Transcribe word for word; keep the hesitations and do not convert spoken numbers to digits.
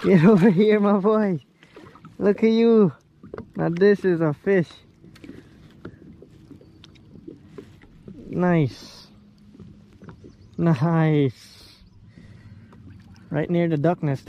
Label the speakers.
Speaker 1: Get over here, my boy. Look at you. Now this is a fish. Nice. Nice. Right near the duck nest.